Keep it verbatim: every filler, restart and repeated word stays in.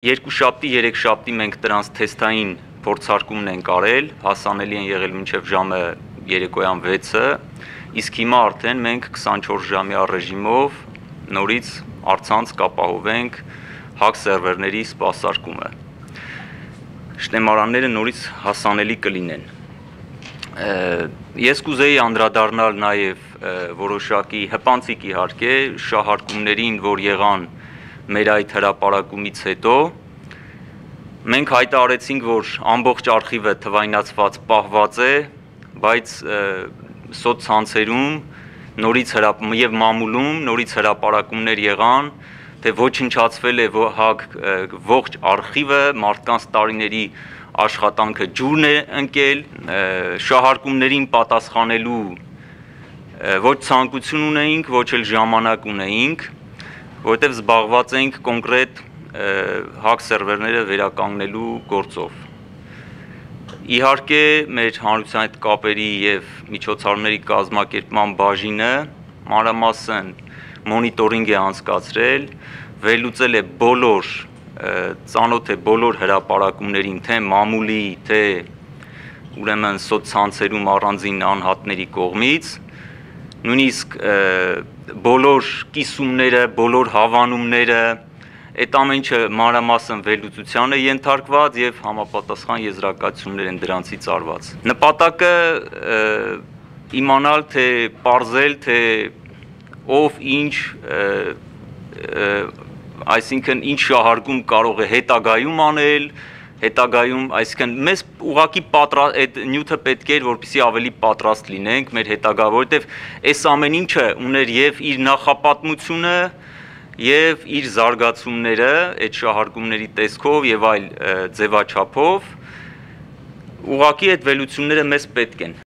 Երկուշաբթի, երեքշաբթի մենք դրանց թեստային փորձարկումն ենք արել, հասանելի են եղել մինչև ժամը երեկոյան վեցը, իսկ հիմա արդեն մենք քսանչորս ժամյա ռեժիմով նորից առցանց կապահովենք հակ սերվերների սպասարկումը։ Շտեմարանները նորից հասանելի կլինեն։ Ես կուզեի անդրադառնալ նաև որոշակի հպանցիկ իհարկե շահարկումներին, որ եղան մեր այդ հրապարակումից հետո մենք հայտարարեցինք, որ ամբողջ արխիվը թվայնացված պահված է, բայց սոցցանցերում նորից եւ մամուլում նորից հրապարակումներ եղան, թե ոչնչացվել է հակ ողջ արխիվը, մարդկանց տարիների աշխատանքը ջուրն է ընկել, շահարկումներին պատասխանելու ոչ ցանկություն ունեինք, ոչ էլ ժամանակ ունեինք, որովհետև զբաղված ենք կոնկրետ հակ սերվերները վերականգնելու գործով։ Իհարկե մեր հանրության հետ կապերի եւ միջոցառումների կազմակերպման բաժինը մանրամասն մոնիտորինգ է անցկացրել, վերլուծել է բոլոր ծանոթ է բոլոր հրապարակումներին, թե մամուլի, թե ուրեմն սոցցանցերում առանձին անհատների կողմից, նույնիսկ բոլոր կիսումները, բոլոր հավանումները, այդ ամենը մանրամասն վերլուծության է ենթարկված եւ համապատասխան եզրակացություններ են դրանցից արված։ Նպատակը իմանալ, թե պարզել, թե ով ինչ, այսինքն ինչ շահարկում կարող է հետագայում անել, հետագայում, այսինքն մեզ ուղղակի այդ նյութը պետք էր, որպեսզի ավելի պատրաստ լինենք մեր հետագա, որովհետև այս ամեն ինչը ուներ եւ իր նախապատմությունը եւ իր զարգացումները այդ շահարկումների տեսքով եւ այլ ձևաչափով, ուղղակի այդ վերլուծությունները մեզ պետք են։